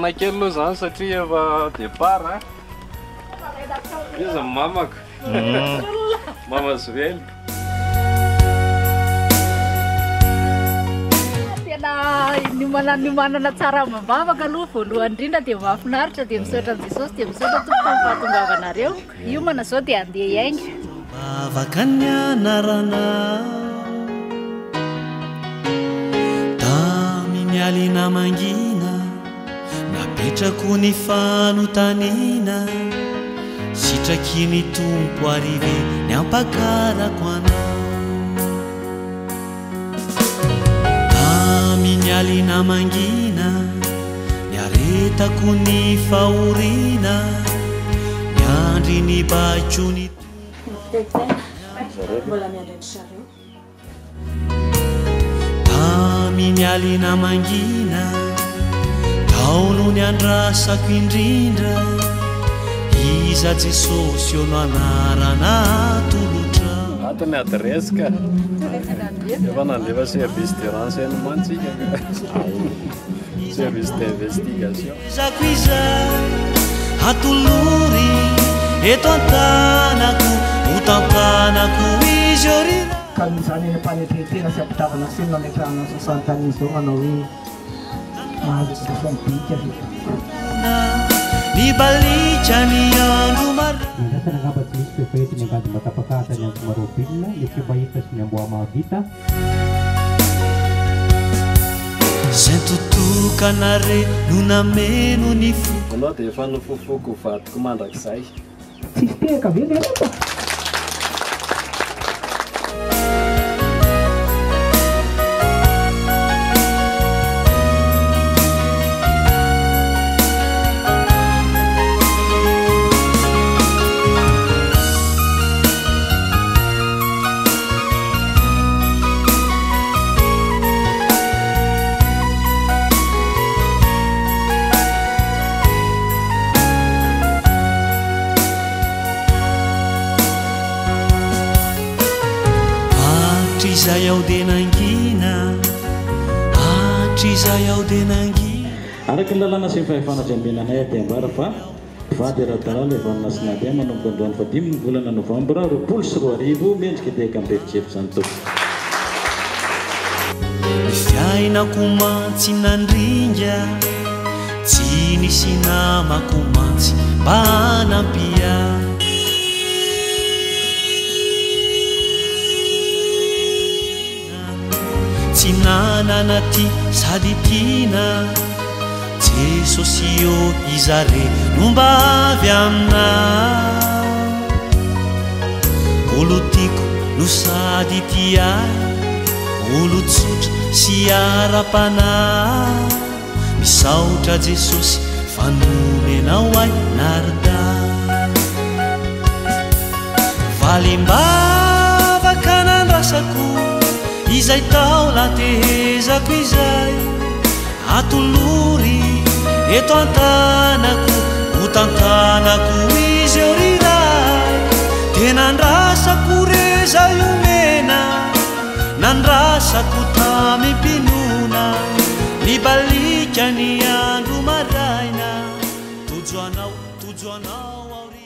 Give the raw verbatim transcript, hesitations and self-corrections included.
anakely aloha zany satria efa départ a izy mamako mama Zoely tena niomanana tsara mambavaka aloha voalohany indrindra dia mahafinaritra dia misaotra an'i Jesosy dia misaotra tompoko ny fahatongavanareo hiomana zao dia andeha hiainga mavaka ny anarana taminy mangina napetrako ny fanontaniana sitraky ny tompo arive ny ampakarako anao taminy alina mangina niaretako ny fahoriana niandry ny baikony taminy alina mangina taono ny andrasako indrindra iza Jesosy eo no anarana tolotra atony adresse ka efa nandefa service de renseignement service d'investigation izako izay atolory eto antanako ho tantanako izy orira kamisany eny mpanetretena sy ampitavana seny nametrahana sasantany izao manao hoe mahazo sasambika ny balika ny andro mara Minasana ngamba tsy misy fefety ny angady matapakata ny andro marobilina ny fibahita sy ny amboa mahavita zay totokanare no nameno ny fo anao dia efa nofofoko vadiko mandrakizay tsisy teraka ve lena fa izay ao de nangina atry izay ao de nangina araky ny lalàna sy ny fahefanatrambenanay aty ambara fa vady ara-dalàna evanina sy nadia manomboka androany fadimy ny volana novambra roapolo sy roa arivo mendrika deka amberitrevo zany toko fiainako mantsy nandringa tsy nisy namako mantsy mba hanampia tsy nanana ty sady tiana Jesosy io izare nomba avy amina olo tiako no sady tia olo tsotra sy ara-panahy misaotra Jesosy fanomenao ay narda valimbavaka nandrasako izay tao latehezako izay atolory eto antanako ho tantanako izy eo riray de nandrasako reza iomena nandrasako tamim-pinona ny balika ny andro maraina tojo anao tojo anao aori